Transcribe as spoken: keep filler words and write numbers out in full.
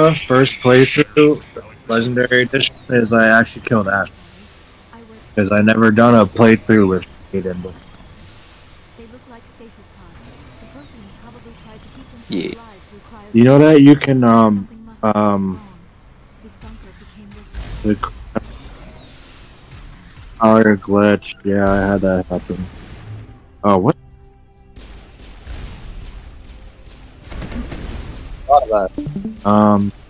the first playthrough, Legendary Edition, is I actually killed Ash. Because I never done a playthrough with Aiden before. They look like stasis pods. The Protheans probably tried to keep themselves Yeah. alive through cryo. You know that you can, um, Something must have gone um, wrong. This bunker became this. the power glitch. Yeah, I had that happen. Oh, what? Um,